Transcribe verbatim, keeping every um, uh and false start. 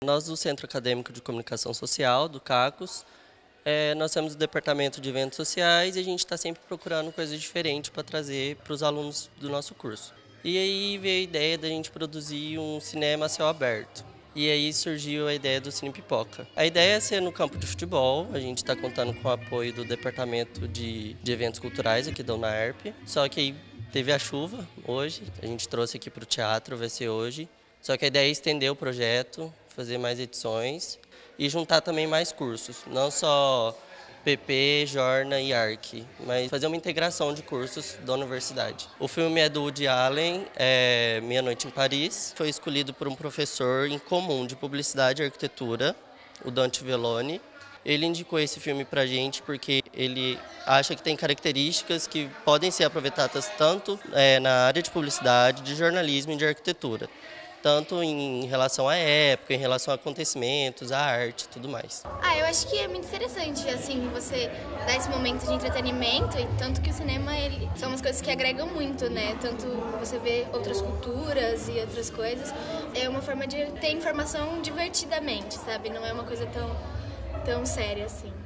Nós do Centro Acadêmico de Comunicação Social, do CACUS, é, nós temos o departamento de eventos sociais e a gente está sempre procurando coisas diferentes para trazer para os alunos do nosso curso. E aí veio a ideia da gente produzir um cinema a céu aberto. E aí surgiu a ideia do Cine Pipoca. A ideia é ser no campo de futebol, a gente está contando com o apoio do Departamento de, de Eventos Culturais aqui da UNARP. Só que aí teve a chuva hoje, a gente trouxe aqui para o teatro, vai ser hoje. Só que a ideia é estender o projeto, fazer mais edições e juntar também mais cursos, não só P P, Jorna e Arc, mas fazer uma integração de cursos da universidade. O filme é do Woody Allen, é Meia Noite em Paris. Foi escolhido por um professor em comum de publicidade e arquitetura, o Dante Velloni. Ele indicou esse filme pra gente porque ele acha que tem características que podem ser aproveitadas tanto é, na área de publicidade, de jornalismo e de arquitetura. Tanto em relação à época, em relação a acontecimentos, à arte e tudo mais. Ah, eu acho que é muito interessante, assim, você dar esse momento de entretenimento, e tanto que o cinema, ele, são umas coisas que agregam muito, né? Tanto você vê outras culturas e outras coisas, é uma forma de ter informação divertidamente, sabe? Não é uma coisa tão, tão séria assim.